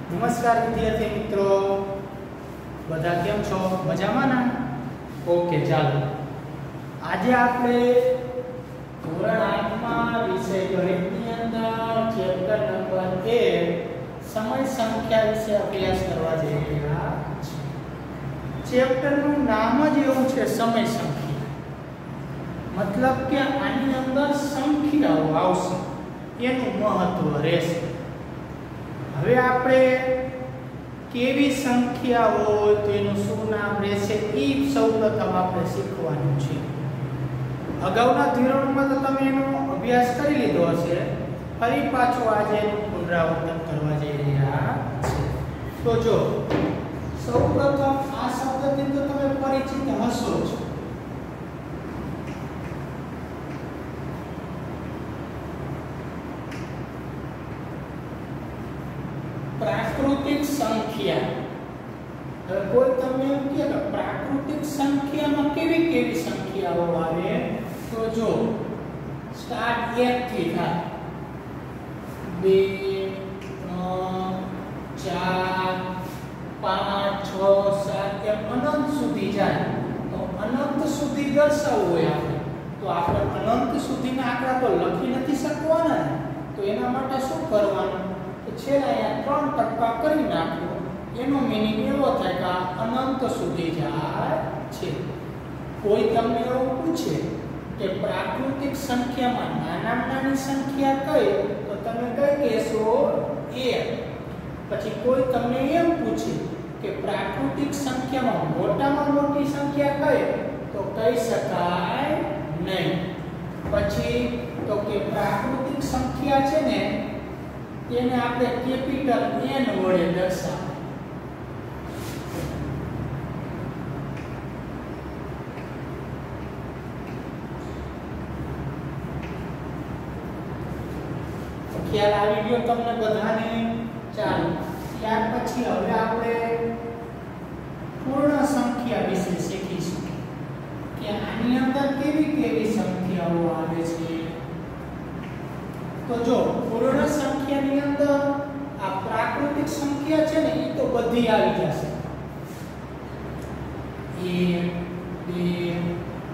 નમસ્કાર વિદ્યાર્થી મિત્રો, બધા કેમ છો? મજામાં ના? ઓકે, ચાલો આજે આપણે ધોરણ 8 માં વિષય ગણિતની અંદર ચેપ્ટર નંબર 1 સમય સંખ્યા વિશે અભ્યાસ કરવા જઈ રહ્યા છીએ. ચેપ્ટરનું નામ જ એવું છે, સમય સંખ્યા. મતલબ કે આની અંદર સંખ્યાઓ આવશે, એનું મહત્વ રહેશે. હવે આપણે કેવી સંખ્યા હોય તો એનું શું નામ રહેશે એ સૌપ્રથમ આપણે શીખવાનું છે. અગાઉના ધોરણમાં તો તમે એનો અભ્યાસ કરી લીધો હશે, ફરી પાછું આજે એનું પુનરાવર્તન કરવા જઈ રહ્યા છે. તો જો સૌપ્રથમ આ શબ્દથી તો તમે પરિચિત હશો જ. પ્રાકૃતિક સંખ્યા. હવે કોઈ તમને એમ કહે કે પ્રાકૃતિક સંખ્યામાં કેવી કેવી સંખ્યાઓ આવે, તો જો સ્ટાર્ટ 1 થી થાય, 2 3 4 5 6 7 એમ અનંત સુધી જાય. તો અનંત સુધી દર્શાવવું હોય આપણે, તો આપણે અનંત સુધીના આંકડા તો લખી નથી શકવાના. તો એના માટે શું કરવાનું, છેલ્લા અહીંયા 3 ટકા કરી નાખ્યો. એનો મીનિંગ એવો થાય કે આ અનંત સુધી જાય છે. કોઈ તમને એવું પૂછે કે પ્રાકૃતિક સંખ્યામાં નાનામાં નાની સંખ્યા કઈ, તો તમે કઈ કહેશો? 1. પછી કોઈ તમને એમ પૂછે કે પ્રાકૃતિક સંખ્યામાં મોટામાં મોટી સંખ્યા કઈ, તો કહી શકાય નહીં. પછી તો કે પ્રાકૃતિક સંખ્યા છે ને તેને આપણે કેપિટલ N વડે દર્શાવીએ. ખ્યાલ આવી ગયો તમને બધાને? ચાલો ત્યાર પછી હવે આપણે પૂર્ણ સંખ્યા વિશે શીખીશું કે આની અંદર કેવી કેવી સંખ્યાઓ આવે છે. તો જો પૂર્ણ સંખ્યાની અંદર આ પ્રાકૃતિક સંખ્યા છે ને, એ તો બધી આવી જશે. 1 2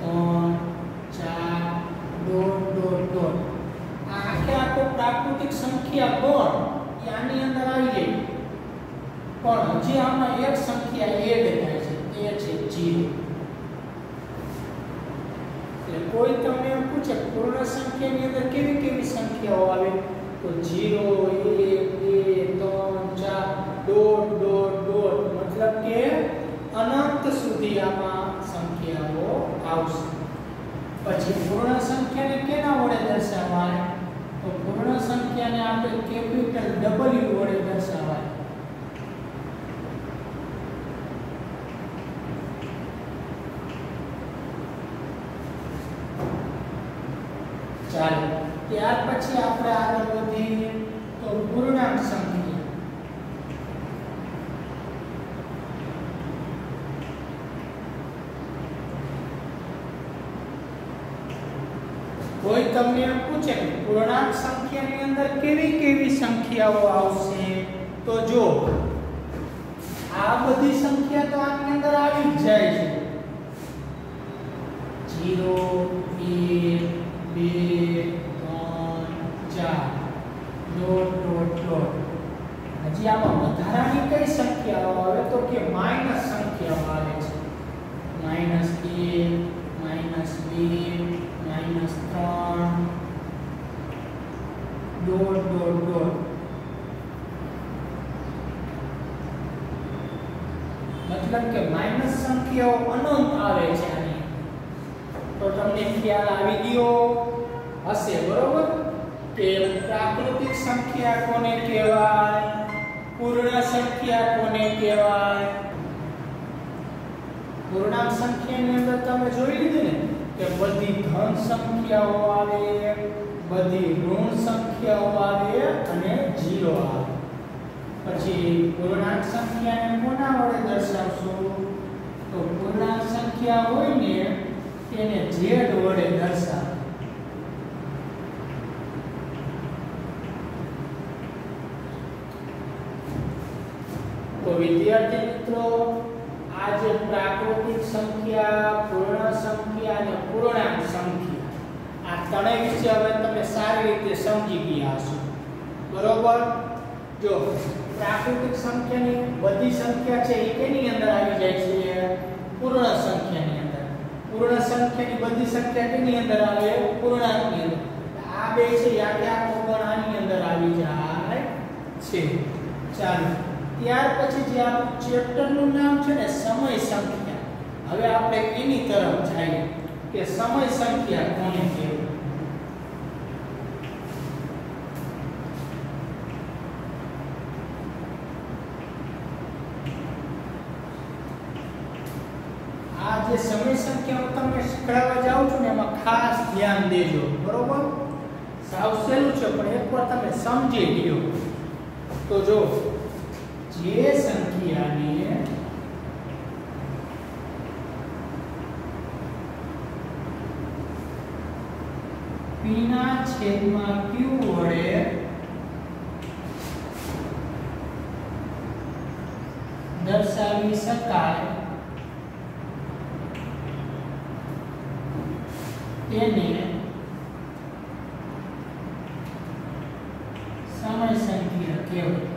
3 4 આ આખો પ્રાકૃતિક સંખ્યા ગણ આની અંદર આવી જાય. પણ હજી આમાં એક સંખ્યા એડ થાય છે, એ છે 0. એટલે કોઈ તમને એમ પૂછે પૂર્ણ સંખ્યાની અંદર કેવી કેવી સંખ્યાઓ આવે, તો 0 1 2 3 4 મતલબ કે અનંત સુધી આમાં સંખ્યાઓ આવશે. પછી પૂર્ણ સંખ્યાને કેના વડે દર્શાવાય, તો પૂર્ણ સંખ્યાને આપણે કેપિટલ W વડે દર્શાવાય. ચાલો ત્યાર પછી આપણે આગળ વધીએ તો પૂર્ણાંક સંખ્યા. કોઈ તમને એમ પૂછે કે પૂર્ણાંક સંખ્યાની અંદર કેવી કેવી સંખ્યાઓ આવશે, તો જો આ બધી સંખ્યા તો આની અંદર આવી જ જાય છે. 0 1 2 3 4 હજી આમાં વધારાની કઈ સંખ્યાઓ આવે, તો કે માઈનસ સંખ્યાઓ આવે છે. -1 -2 -3 મતલબ કે માઈનસ સંખ્યાઓ અનંત આવે છે આની. તો તમને ખ્યાલ આવી ગયો હશે, બરોબર? કે પ્રાકૃતિક સંખ્યા કોને કહેવાય, પૂર્ણ સંખ્યા કોને કહેવાય. પૂર્ણાંક સંખ્યાની અંદર તમે જોઈ લીધું ને કે બધી ધન સંખ્યાઓ આવે, બધી ઋણ સંખ્યાઓ આવે અને 0 આવે. પછી પૂર્ણાંક સંખ્યાને કોના વડે દર્શાવશો, તો પૂર્ણાંક સંખ્યા હોય ને તેને z વડે દર્શાવો. તો વિદ્યાર્થી મિત્રો આ જે પ્રાકૃતિક સંખ્યા, પૂર્ણ સંખ્યા અને પૂર્ણાંક સંખ્યા આ ત્રણેય વિશે હવે તમે સારી રીતે સમજી ગયા હશો. બરોબર? જો પ્રાકૃતિક સંખ્યાની બધી સંખ્યા છે એ કેની અંદર આવી જાય છે? પૂર્ણ સંખ્યાની અંદર. પૂર્ણ સંખ્યાની બધી સંખ્યા કેની અંદર આવે? પૂર્ણાંકની અંદર. આ બે છે યાદ રાખો પણ આની અંદર આવી જાય છે. ચાલો ત્યાર પછી જે આપણું ચેપ્ટરનું નામ છે ને સમય સંખ્યા. હવે આપણે એની તરફ જઈએ કે સમય સંખ્યા કોને કહેવાય. આ જે સમય સંખ્યા હું તમને શીખવાડવા જાઉં છું ને એમાં ખાસ ધ્યાન દેજો. બરોબર? સાવ સહેલું છે પણ એકવાર તમે સમજી લ્યો તો જો જે સંખ્યાને p ના છેદમાં q વડે દર્શાવી શકાય તેને સમય સંખ્યા કહેવાય.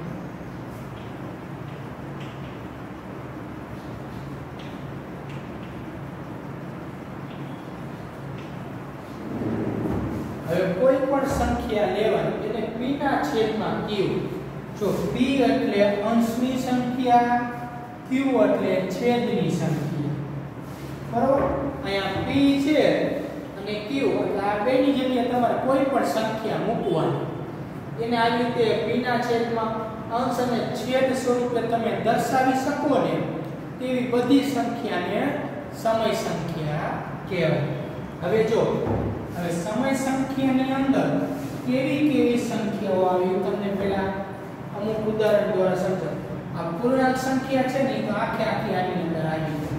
હવે કોઈ પણ સંખ્યા લેવાની એટલે p ના છેદમાં q. જો p એટલે અંશની સંખ્યા, q એટલે છેદની સંખ્યા. બરોબર? અહીંયા p છે અને q એટલે આ બેની જગ્યાએ તમારે કોઈ પણ સંખ્યા મૂકવાની. એને આ રીતે p ના છેદમાં અંશ અને છેદ સ્વરૂપે તમે દર્શાવી શકો ને તેવી બધી સંખ્યાને સમય સંખ્યા કહેવાય. હવે જો હવે સમય સંખ્યાની અંદર કેવી કેવી સંખ્યાઓ આવે તમને પહેલા અમુક ઉદાહરણ દ્વારા સમજાવું. આ પૂર્ણાંક સંખ્યા છે ને તો આખી આની અંદર આવી જાય.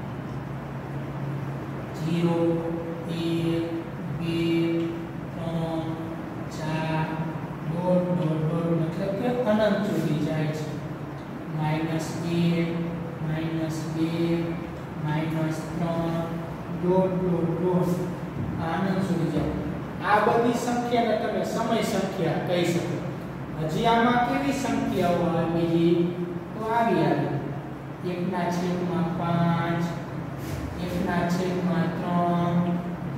0 1 2 3 4 મતલબ કે અનંત સુધી જાય છે. -1 -2 -3 આનંદ સુધી જાય. આ બધી સંખ્યાને તમે સમય સંખ્યા કહી શકો. હજી આમાં કેવી સંખ્યાઓ આવે બીજી તો આવી 1/5 1/3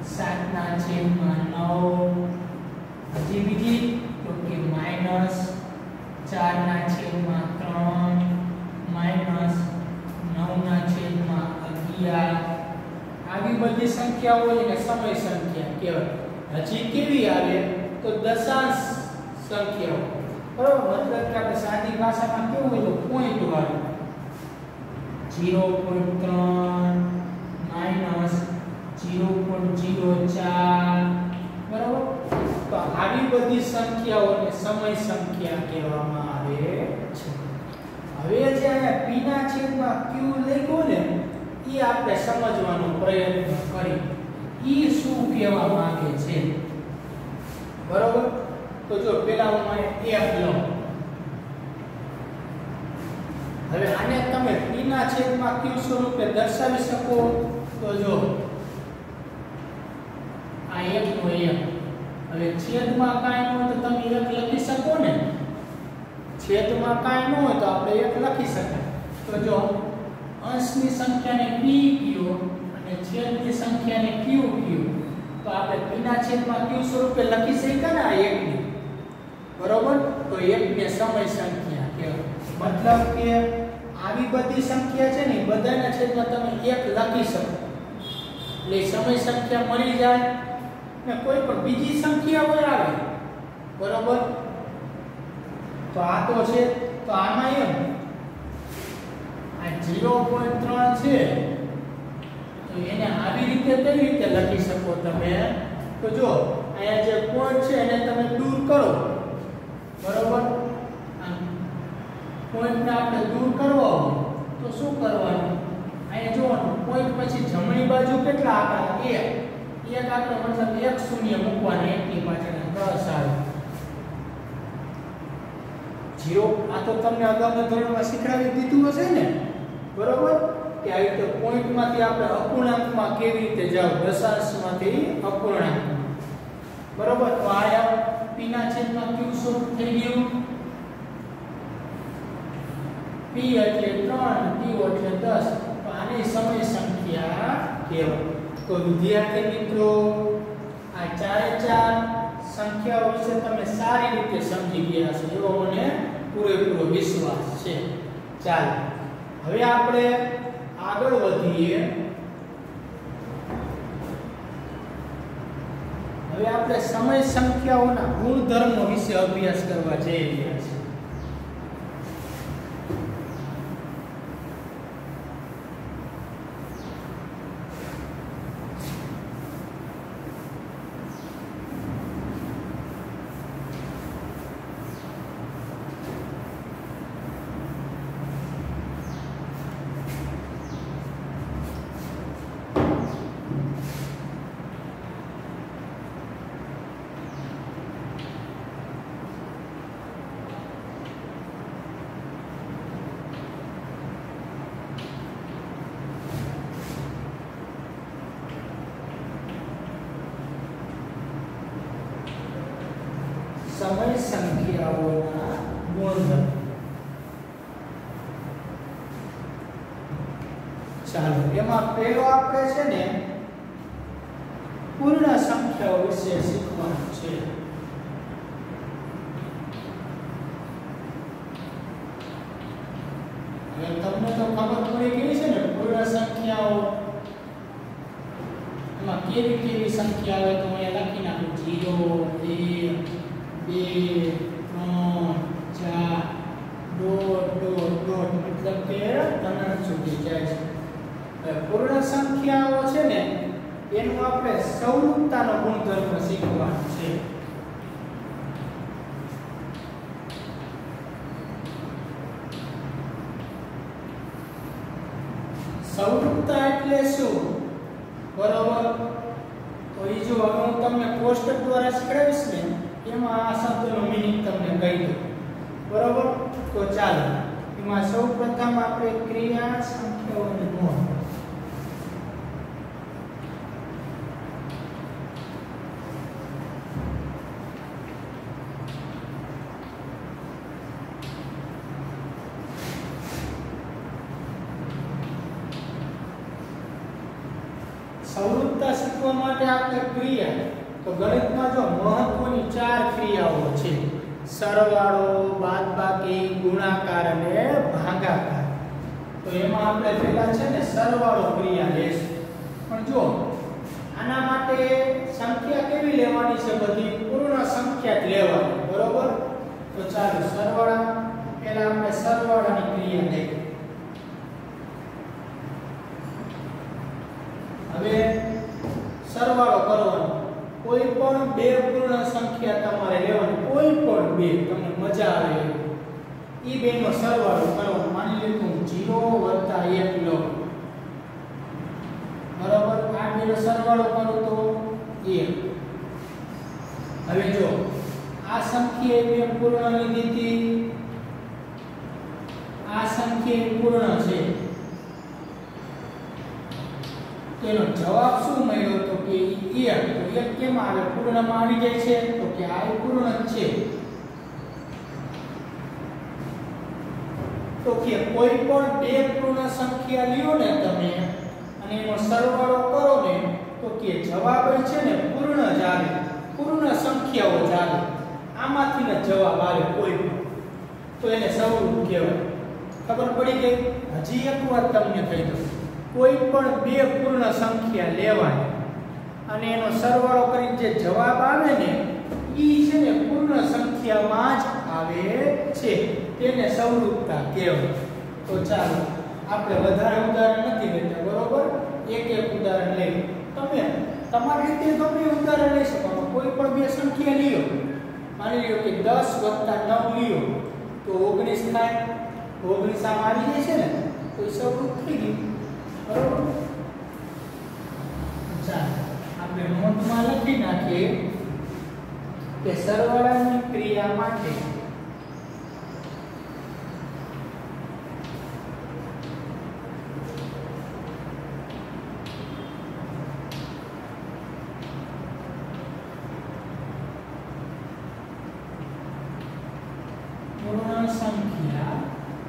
7/9 હજી બીજી તો કે -4/3 -9/11 આવી બધી સંખ્યાઓ એને સમય સંખ્યા કહેવાય. હજી કેવી આવે તો દશાંશ સંખ્યાઓ. બરોબર? મતલબ કે આપણે સાદી ભાષામાં કેવું હોય તો પોઈન્ટ વાળું 0.3 -0.04. બરોબર? તો આવી બધી સંખ્યાઓને સમય સંખ્યા કહેવામાં આવે છે. હવે જે અહીંયા p ના છેદમાં q લખ્યો ને એ આપણે સમજવાનો પ્રયત્ન કરી ઈ શું કહેવા માંગે છે. બરોબર? તો જો પહેલા હું અહીંયા f લઉં. હવે આને તમે p ના છેદમાં q સ્વરૂપે દર્શાવી શકો તો જો આ 1 નો 1. હવે છેદમાં કાંઈ ન હોય તો તમે 1 લખી શકો ને. છેદમાં કાંઈ ન હોય તો આપણે 1 લખી શકાય. તો જો અંશની સંખ્યાને p કયો અને છેદની સંખ્યાને q કયો તો આપણે p ના છેદમાં q સ્વરૂપે લખી શકીએ ને આ 1 ને. બરોબર? તો 1 ને સમય સંખ્યા કહેવાય. મતલબ કે આવી બધી સંખ્યા છે ને બધાના છેદમાં તમે 1 લખી શકો એટલે સમય સંખ્યા મળી જાય. ને કોઈ પણ બીજી સંખ્યા હોય આવે. બરોબર? તો આ તો છે તો આમાં એમ આ 0.3 છે તો એને આવી રીતે કેવી રીતે લખી શકો તમે તો જો અહીંયા જે પોઈન્ટ છે એને તમે દૂર કરો. બરોબર? પોઈન્ટને આપણે દૂર કરવો તો શું કરવાનું? અહીંયા જોવાનું પોઈન્ટ પછી જમણી બાજુ કેટલા આંકડા? 1 આંકડો મતલબ 1 શૂન્ય મૂકવાના. 1 ની પાછળ 10 આવે. 0 આ તો તમને અગાઉના ધોરણમાં શીખવાડી દીધું હશે ને, બરોબર? કે આ રીતે પોઈન્ટમાંથી આપણે અપૂર્ણાંકમાં કેવી રીતે જાવ, દશાંશમાંથી અપૂર્ણાંકમાં, બરોબર? તો આ p ના છેદમાં q શું થઈ ગયું? p એટલે 3, q એટલે 10. તો આની સમય સંખ્યા કહેવાય. તો વિદ્યાર્થી મિત્રો આ ચારે ચાર સંખ્યાઓ વિશે તમે સારી રીતે સમજી ગયા છો એવો મને પૂરેપૂરો વિશ્વાસ છે. ચાલો હવે આપણે આગળ વધીએ. હવે આપણે સમય સંખ્યાઓના ગુણધર્મો વિશે અભ્યાસ કરવા જઈ રહ્યા છીએ. સમય સંખ્યાઓના ગુણધર્મ. ચાલો એમાં પહેલો આપણે છે ને પૂર્ણ સંખ્યાઓ વિશે શીખવાનું છે. હવે તમને તો ખબર પડી ગઈ છે ને પૂર્ણ સંખ્યાઓ એમાં કેવી કેવી સંખ્યા આવે તો અહીંયા લખી નાખું 0 1 2 3 4 ડોટ મતલબ કે ગણન સુધી જાય છે. પૂર્ણ સંખ્યાઓ છે ને એનું આપણે સૌરૂપતાનો ગુણધર્મ શીખવાનો છે. સૌરૂપતા એટલે શું? બરોબર? તો એ જો હવે હું તમને કોષ્ટક દ્વારા શીખવાડીશ ને એમાં આ શબ્દનો મીનિંગ તમને કહી દઉં. બરોબર? તો ચાલો એમાં સૌપ્રથમ આપણે ક્રિયા સંખ્યાઓને નોંધ. સૌરૂપતા શીખવા માટે આપણે ક્રિયા તો ગણિતમાં જો મહત્વની 4 ક્રિયાઓ છે: સરવાળો, બાદબાકી, ગુણાકાર અને ભાગાકાર. તો એમાં આપણે પહેલા છે ને સરવાળો ક્રિયા લેશું. પણ જો આના માટે સંખ્યા કેવી લેવાની છે? બધી પૂર્ણ સંખ્યા જ લેવાની. બરોબર? તો ચાલો સરવાળા પહેલા આપણે સરવાળાની ક્રિયા લઈએ. હવે સરવાળો કરવાનો. કોઈ પણ બે પૂર્ણ સંખ્યા તમારે લેવાની, કોઈ પણ બે તમને મજા આવે ઈ બેનો સરવાળો કરવાનો. માની લો હું 0 + 1 લો. બરાબર? આ બેનો સરવાળો કરું તો 1. હવે જો આ સંખ્યા બે પૂર્ણ લીધી હતી, આ સંખ્યા પૂર્ણ છે, તેનો જવાબ શું મળ્યો? તો કે 1. તો 1 કેમ આવે? પૂર્ણમાં આવી જાય છે. તો કે આ પૂર્ણ જ છે. તો કે કોઈ પણ બે પૂર્ણ સંખ્યા લ્યો ને તમે અને એનો સરવાળો કરો ને તો કે જવાબ છે ને પૂર્ણ જ આવે. પૂર્ણ સંખ્યાઓ જ આવે. આમાંથી જ જવાબ આવે કોઈ પણ. તો એને સૌરૂપ કહેવાય. ખબર પડી ગઈ? હજી એકવાર તમને કહી દઉં. કોઈ પણ બે પૂર્ણ સંખ્યા લેવાની અને એનો સરવાળો કરીને જે જવાબ આવે ને ઈ છે ને પૂર્ણ સંખ્યામાં જ આવે છે. તેને સૌરૂપતા કહેવાય. તો ચાલો આપણે વધારે ઉદાહરણ નથી લેતા. બરોબર? એક ઉદાહરણ લઈએ. તમે તમારી રીતે ગમે ઉદાહરણ લઈ શકો. કોઈ પણ બે સંખ્યા લ્યો. માની લ્યો કે 10 + 9 લ્યો તો 19 થાય. 19 આમ આવી જાય છે ને તો એ સૌરૂપ થઈ ગયું. બરોબર? ચાલો આપણે નોંધમાં લખી નાખીએ કે સરવાળાની ક્રિયા માટે સંખ્યા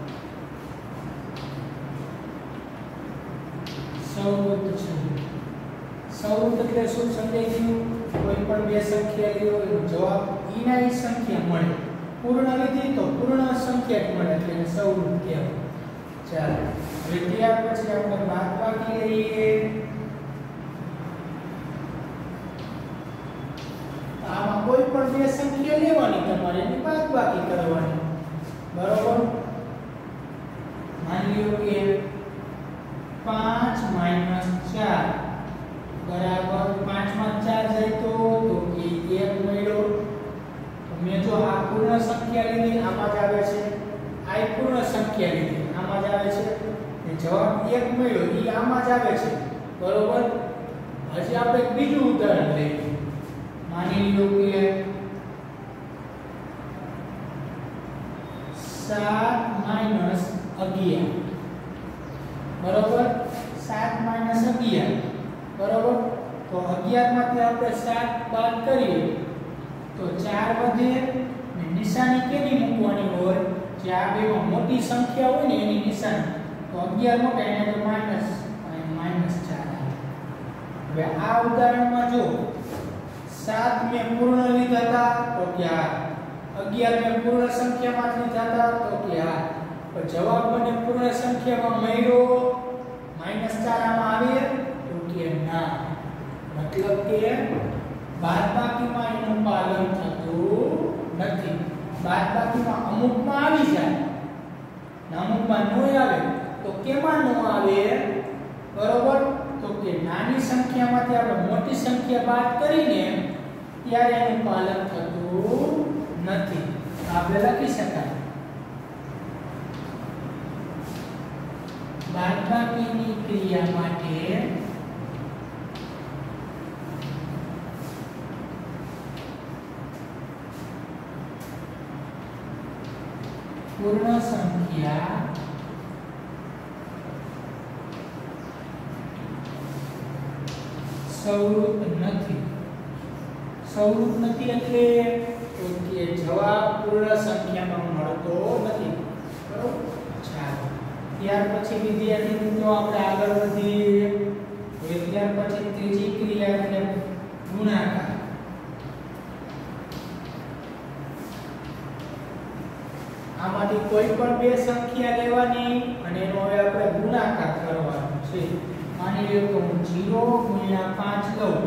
સૌરુત છે. સૌરુત એટલે શું સમજાઈ ગયું? કોઈ પણ બે સંખ્યા લ્યો એનો જવાબ ઈના ઈ સંખ્યા મળે. પૂર્ણ લીધી તો પૂર્ણ સંખ્યા જ મળે એટલે એને સૌરુત કહેવાય. ચાલો હવે ત્યાર પછી આપણે બાદબાકી લઈએ. આમાં કોઈ પણ બે સંખ્યા લેવાની તમારે એની બાદબાકી કરવાની. બરોબર? માની લ્યો કે 5 - 4 બરાબર 5 માં 4 જાય તો કે 1 મળ્યો. મેં જો આ પૂર્ણ સંખ્યા લીધી આમાં જ આવે છે, આ પૂર્ણ સંખ્યા લીધી આમાં જ આવે છે, એ જવાબ 1 મળ્યો ઈ આમાં જ આવે છે. બરોબર? હજી આપણે એક બીજું ઉદાહરણ લઈએ. માની લો કે 7 - 11 બરોબર? 7 - 11 બરોબર? તો 11 માંથી આપણે 7 બાદ કરીએ તો 4 વધે ને નિશાની કેની મૂકવાની હોય? જે આ બેમાં મોટી સંખ્યા હોય ને એની નિશાની. તો 11 મોટા એને તો માઈનસ 4 આવે. હવે આ ઉદાહરણમાં જો 7 મેં પૂર્ણ લીધા હતા તો કે આ 11 મેં પૂર્ણ સંખ્યામાંથી લીધા હતા તો કે આ. તો જવાબ મને પૂર્ણ સંખ્યામાં મળ્યો -4 આમાં આવે તો કે ના. મતલબ કે બાદબાકીમાં એનું પાલન થતું નથી. બાદબાકીમાં અમુકમાં આવી જાય ને અમુકમાં ન આવે તો કેમાં ન આવે? બરોબર? તો કે નાની સંખ્યામાંથી આપણે મોટી સંખ્યા બાદ કરીને ત્યારે એનું પાલન થતું નથી. આપણે લખી શકાય બાદબાકીની ક્રિયા માટે પૂર્ણ સંખ્યા સૌરુત નથી. સૌરુત નથી એટલે તો કે જવાબ પૂર્ણ સંખ્યામાં મળતો નથી. બરોબર? ચાલો ત્યાર પછી વિદ્યાર્થી મિત્રો આપણે આગળ વધીએ. ત્યાર પછી ત્રીજી ક્રિયા એટલે ગુણાકાર. આમાંથી કોઈ પણ બે સંખ્યા લેવાની અને એનો હવે આપણે ગુણાકાર કરવાનો છે. માની લો કે હું 0 * 5 લઉં.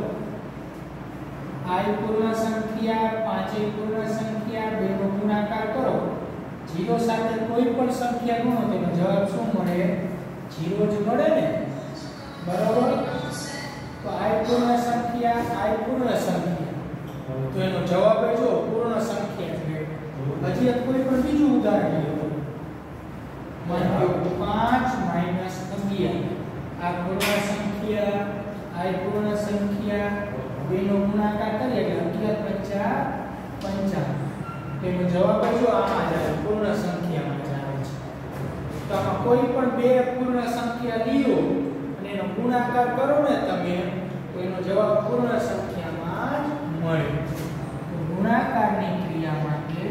I પૂર્ણ સંખ્યા 5 પૂર્ણ સંખ્યા બેનો ગુણાકાર કરો. 0 સાથે કોઈ પણ સંખ્યા ગુણો તો એનો જવાબ શું મળે? 0 જ મળે ને. બરોબર? તો I પૂર્ણ સંખ્યા તો એનો જવાબ જો પૂર્ણ સંખ્યા છે. હજી એક કોઈ પણ બીજું ઉદાહરણ લો. માની લો 5 - 11 આ પૂર્ણ સંખ્યા I પૂર્ણ સંખ્યા બેનો ગુણાકાર કરીએ એટલે 11 * 5 = 55. તેનો જવાબ જો આમાં જ આવે, પૂર્ણ સંખ્યામાં જ આવે છે. તો આમાં કોઈ પણ બે પૂર્ણ સંખ્યા લ્યો અને એનો ગુણાકાર કરો ને તમે તો એનો જવાબ પૂર્ણ સંખ્યામાં જ મળે. તો ગુણાકારની ક્રિયા માટે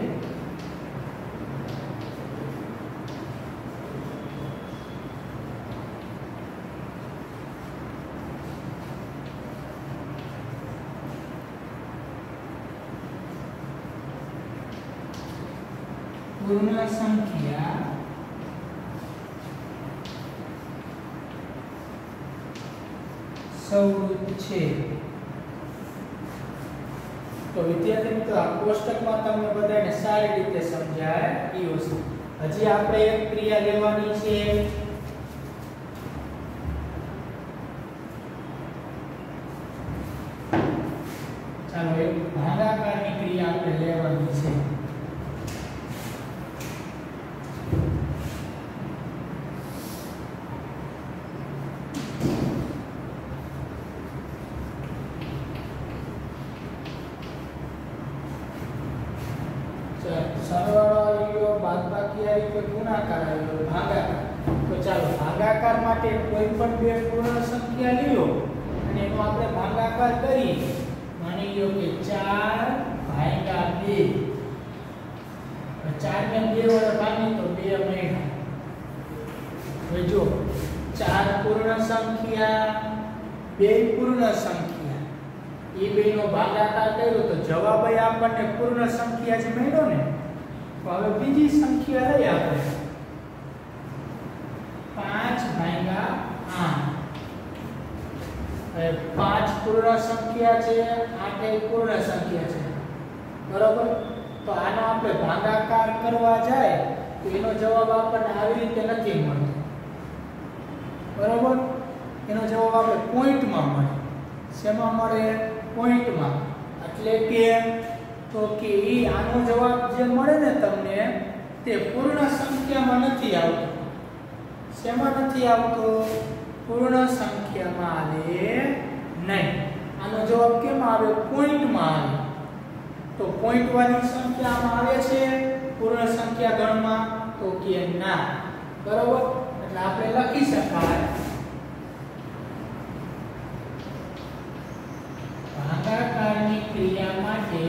પૂર્ણ સંખ્યા સૌરુત છે. તો વિદ્યાર્થી મિત્રો આ કોષ્ટકમાં તમને બધાને સારી રીતે સમજાય એ વસ્તુ. હજી આપણે એક ક્રિયા લેવાની છે. ચાલો એક ભાગાકારની ક્રિયા આપણે લેવાની છે. સરવાળો આવ્યો, બાદબાકી આવ્યો, ગુણાકાર આવ્યો, ભાગાકાર. તો ચાલો ભાગાકાર માટે કોઈ પણ બે પૂર્ણ સંખ્યા લ્યો અને એનો આપણે ભાગાકાર કરી. માની લો કે 4/2. 4 ને 2 વડે ભાગી તો 2 મળ્યા. હવે જો 4 પૂર્ણ સંખ્યા 2 પૂર્ણ સંખ્યા એ બેનો ભાગાકાર કર્યો તો જવાબ આપણને પૂર્ણ સંખ્યા જ મળ્યો ને. તો હવે બીજી સંખ્યા લઈ આપણે 5/8. હવે 5 પૂર્ણ સંખ્યા છે, 8 એ પૂર્ણ સંખ્યા છે, બરોબર. તો આનો આપણે ભાગાકાર કરવા જાય તો એનો જવાબ આપણને આવી રીતે નથી મળતો, બરોબર. એનો જવાબ આપણે પોઈન્ટમાં મળે. શેમાં મળે? પોઈન્ટમાં. એટલે કે તો કે આનો જવાબ જે મળે ને તમને તે પૂર્ણ સંખ્યામાં નથી આવતો. શેમાં નથી આવતો? પૂર્ણ સંખ્યામાં આવે નહીં. આનો જવાબ કેમ આવે? પોઈન્ટમાં આવે. તો પોઈન્ટ વાળી સંખ્યામાં આવે છે પૂર્ણ સંખ્યા ગણમાં? તો કે ના, બરોબર. એટલે આપણે લખી શકાય ભાગાકારની ક્રિયા માટે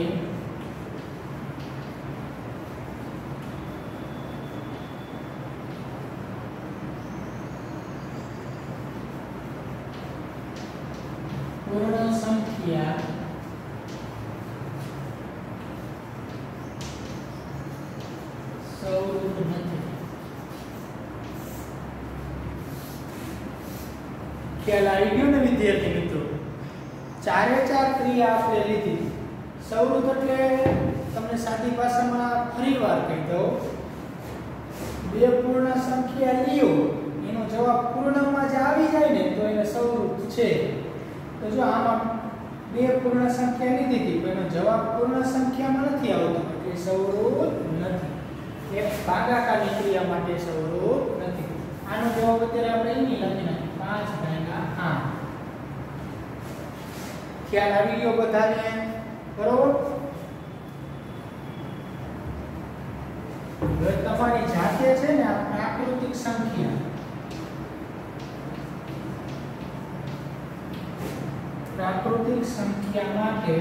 પૂર્ણ સંખ્યા સૌરૂપ નથી. ખ્યાલ આવી ગયો ને વિદ્યાર્થી મિત્રો? 4 ક્રિયા આપણે લીધી. સૌરૂપ એટલે તમને સાદી ભાષામાં ફરીવાર કહી દઉં, 2 પૂર્ણ સંખ્યા લ્યો એનો જવાબ પૂર્ણમાં જ આવી જાય ને તો એને સૌરૂપ છે. તો જો આમાં 2 પૂર્ણ સંખ્યા લીધી હતી તો એનો જવાબ પૂર્ણ સંખ્યામાં નથી આવતો એટલે સૌરૂપ નથી. એક ભાગાકારની ક્રિયા માટે સૌરૂપ નથી. આનો જવાબ અત્યારે આપણે અહીં લખી નાખીએ 5/8. ખ્યાલ આવી ગયો બધાને? બરોબર. હવે તમારી જાતે છે ને આ પ્રાકૃતિક સંખ્યા માટે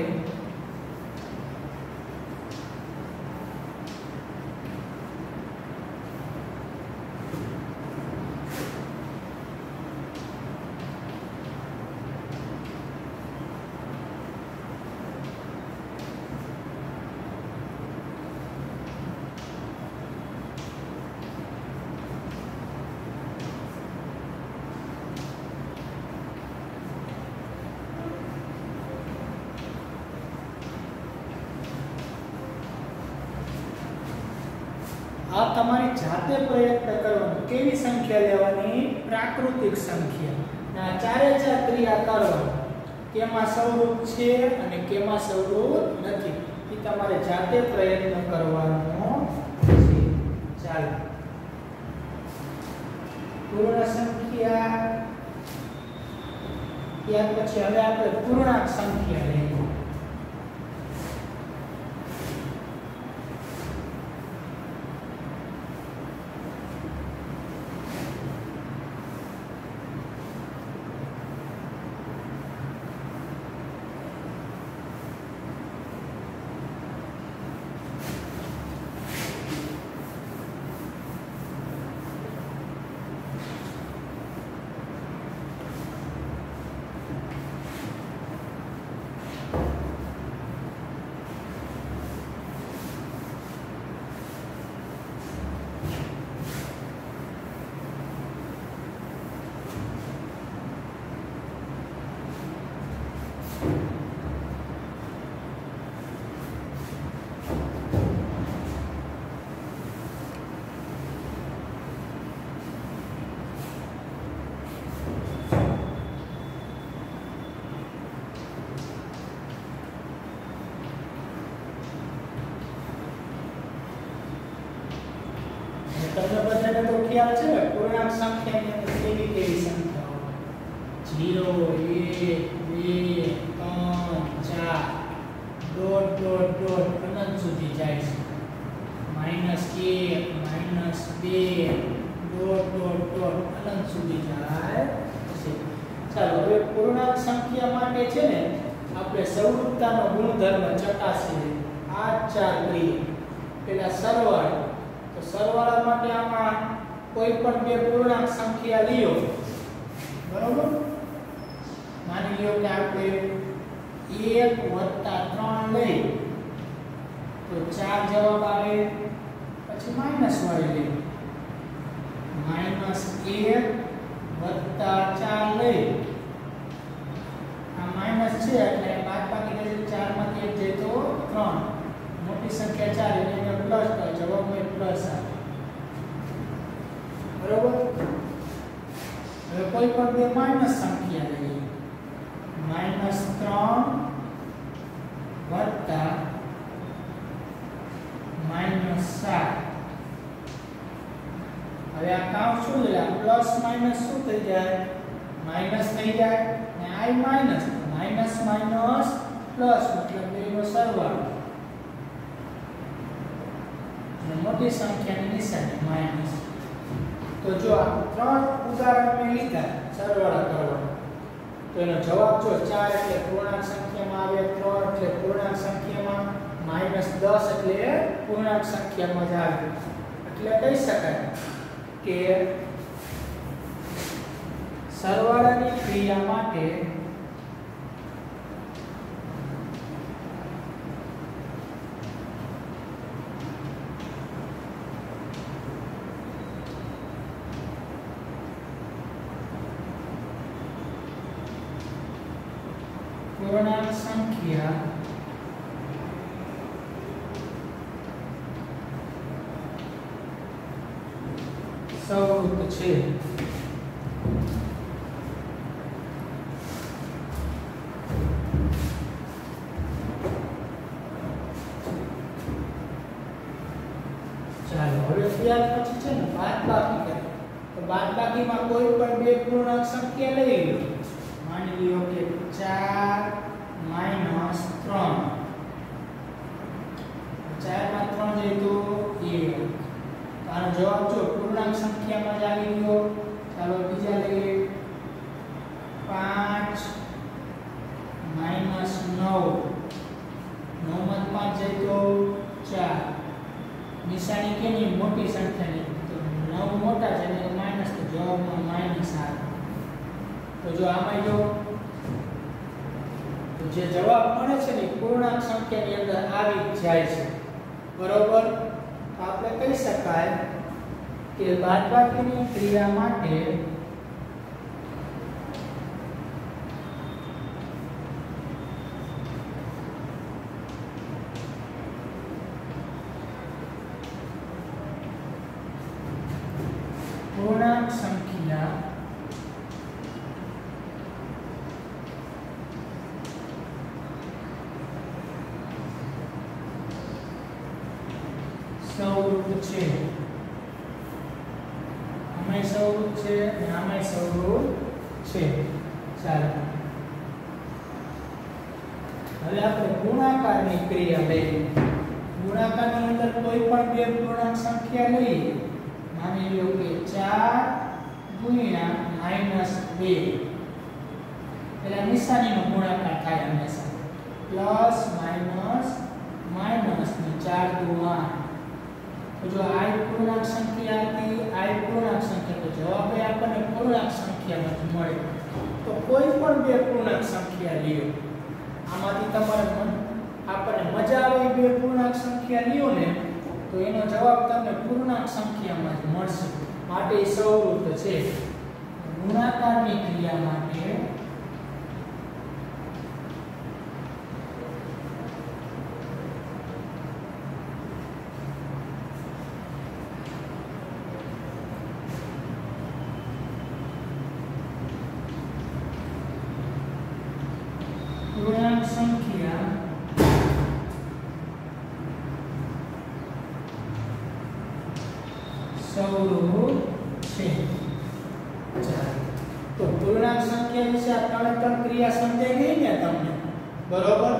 આ તમારી જાતે પ્રયત્ન કરવાનો. કેવી સંખ્યા લેવાની? પ્રાકૃતિક સંખ્યા. આ 4 ક્રિયા કરવાની. કેમાં સૌરૂપ છે અને કેમાં સૌરૂપ નથી એ તમારે જાતે પ્રયત્ન કરવાનો છે. ચાલો, પૂર્ણ સંખ્યા ત્યાર પછી હવે આપણે પૂર્ણાંક સંખ્યા લઈએ. તમને બધાને તો ખ્યાલ છે ને પૂર્ણાંક સંખ્યાની અંદર કેવી સંખ્યાઓ 0 1 2 3 4 ડોટ અનંત સુધી જાય છે. -1 -2 ડોટ અનંત સુધી જાય છે. ચાલો હવે પૂર્ણાંક સંખ્યા માટે છે ને આપણે સૌરૂપતાનો ગુણધર્મ ચકાસીએ. આ 4 ક્રિયા પેલા સરવાળો, તો સરવાળા માટે આમાં કોઈ પણ બે પૂર્ણાંક સંખ્યા લ્યો, બરોબર? માની લ્યો કે આપણે 1 + 3 લઈ તો 4 જવાબ આવે, પછી માઈનસ વાળી લઈ -1 + 4 લઈ, આ માઈનસ છે એટલે બાદબાકી કરી 4 માંથી 1 જાય તો 3, મોટી સંખ્યા 4 એટલે પ્લસ, તો જવાબમાં પ્લસ આવે, બરોબર? હવે કોઈ પણ બે માઈનસ સંખ્યા લઈએ, -3 વત્તા -7. હવે આ કાઉન્ટ શું છે? પ્લસ માઈનસ શું થઈ જાય? માઈનસ થઈ જાય, ને આ માઈનસ, માઈનસ માઈનસ પ્લસ મતલબ બેનો સરવાળો, અને મોટી સંખ્યાની નિશાની માઈનસ. તો જો આ ત્રણ ઉદાહરણ મેં લીધા સરવાળા કરવા, તો એનો જવાબ જો 4 એટલે પૂર્ણાંક સંખ્યામાં આવે, 3 એટલે પૂર્ણાંક સંખ્યામાં, -10 એટલે પૂર્ણાંક સંખ્યામાં જ આવે. એટલે કહી શકાય કે સરવાળાની ક્રિયા માટે પૂર્ણાંક સંખ્યા સૌ છે. ચાલો હવે ત્યાર પછી છે ને બાદબાકી કરીએ. તો બાદબાકીમાં કોઈ પણ બે પૂર્ણાંક સંખ્યા લઈ લો. માની લ્યો કે 4 - 3. 4 માં 3 જાય તો 1. આનો જવાબ જો પૂર્ણાંક સંખ્યામાં જ આવી ગયો. ચાલો બીજા લઈએ. 5 - 9. 9 માં 5 જાય તો 4. નિશાની કેની? મોટી સંખ્યાની. તો 9 મોટા છે એટલે માઈનસ, તો જવાબમાં માઈનસ આવે. તો જો આમાં જો તો જે જવાબ મળે છે ને પૂર્ણાંક સંખ્યાની અંદર આવી જ જાય છે, બરોબર? તો આપણે કહી શકાય કે બાદબાકીની ક્રિયા માટે પૂર્ણાંક સંખ્યા સૌરૂપ છે. આમાં સૌરૂપ છે અને આમાં સૌરૂપ છે. ચાલો હવે આપણે ગુણાકારની ક્રિયા લઈએ. ગુણાકારની અંદર કોઈ પણ બે પૂર્ણાંક સંખ્યા લઈએ. માની લો કે 4 - -2. એટલે નિશાનીનો ગુણાકાર થાય હંમેશા. પ્લસ માઈનસ માઈનસ ને 4 × 8. તો જો આ પૂર્ણાંક સંખ્યા હતી, આ પૂર્ણાંક સંખ્યા, તો જવાબ આપણને પૂર્ણાંક સંખ્યામાંથી મળે. તો કોઈ પણ બે પૂર્ણાંક સંખ્યા લ્યો. આમાંથી તમારે આપણને મજા આવે બે પૂર્ણાંક સંખ્યા લ્યો ને, તો એનો જવાબ તમને પૂર્ણાંક સંખ્યામાં જ મળશે. માટે સૌરૂપ છે. ગુણાકારની ક્રિયા માટે પૂર્ણાંક સંખ્યા સૌરૂપ છે. તો પૂર્ણાંક સંખ્યા વિશે આ ત્રણ ક્રિયા સમજાઈ ગઈ ને તમને, બરોબર?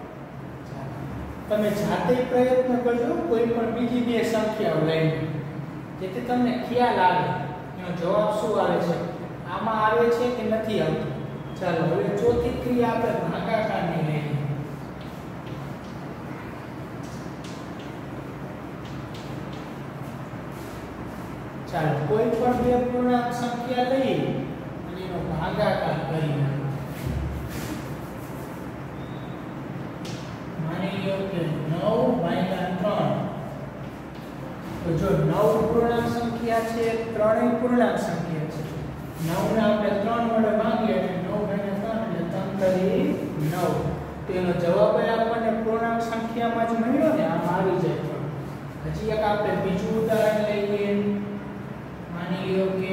તમે જાતે પ્રયત્ન કરજો કોઈ પણ બીજી બે સંખ્યાઓ લઈને, જેથી તમને ખ્યાલ આવે એનો જવાબ શું આવે છે, આમાં આવે છે કે નથી આવતો. ચાલો હવે ચોથી ક્રિયા આપણે ભાગાકારની લઈએ. ચાલો કોઈ પણ બે પૂર્ણાંક સંખ્યા લઈ અને એનો ભાગાકાર કરી માની લો કે 9/3 તો જો 9 પૂર્ણાંક સંખ્યા છે 3 એ પૂર્ણાંક સંખ્યા છે 9 ને આપણે 3 વડે ભાગીએ એટલે 9/3 એટલે 3 9 તેનો જવાબ આપણને પૂર્ણાંક સંખ્યામાં જ મળ્યો ને આમ આવી જાય. હજી એક આપણે બીજું ઉદાહરણ લઈએ. માની લો કે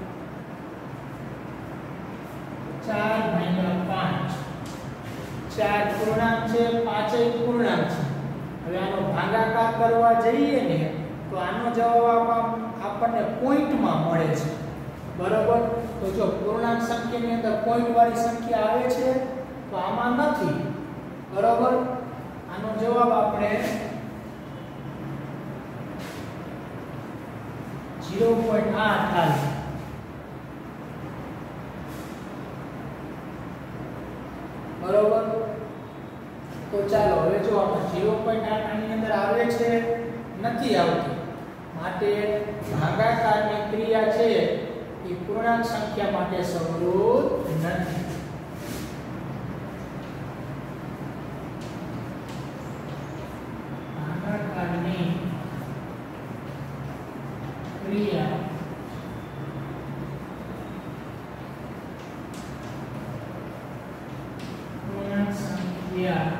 4/5 4 પૂર્ણાંક છે 5 એ પૂર્ણાંક છે. હવે આનો ભાગાકાર કરવા જઈએ ને તો આનો જવાબ આપણને પોઈન્ટમાં મળે છે. બરોબર. તો જો પૂર્ણાંક સંખ્યાની અંદર પોઈન્ટ વાળી સંખ્યા આવે છે તો આમાં નથી. બરોબર. આનો જવાબ આપણે 0.8 થાય. બરોબર. તો ચાલો હવે જો આપણે 0.8 આની અંદર આવે છે નથી આવતી માટે ભાગાકારની ક્રિયા છે એ પૂર્ણાંક સંખ્યા માટે સમરૂપ નથી. ભાગાકારની ક્રિયા પૂર્ણાંક સંખ્યા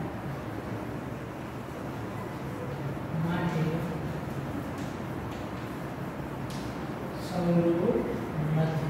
માટે સમરૂપ નથી.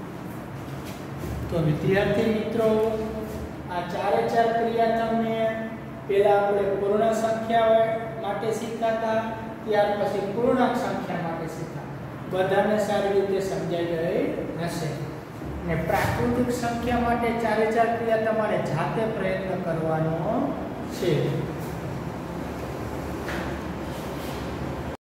તો વિદ્યાર્થી મિત્રો આ ચારે ચાર ક્રિયા તમને પહેલા આપણે પૂર્ણ સંખ્યા માટે શીખ્યા, ત્યાર પછી પૂર્ણાંક સંખ્યા માટે શીખ્યા. બધાને સારી રીતે સમજાઈ ગઈ હશે. ને પ્રાકૃતિક સંખ્યા માટે ચારે ચાર ક્રિયા તમારે જાતે પ્રયત્ન કરવાનો છે.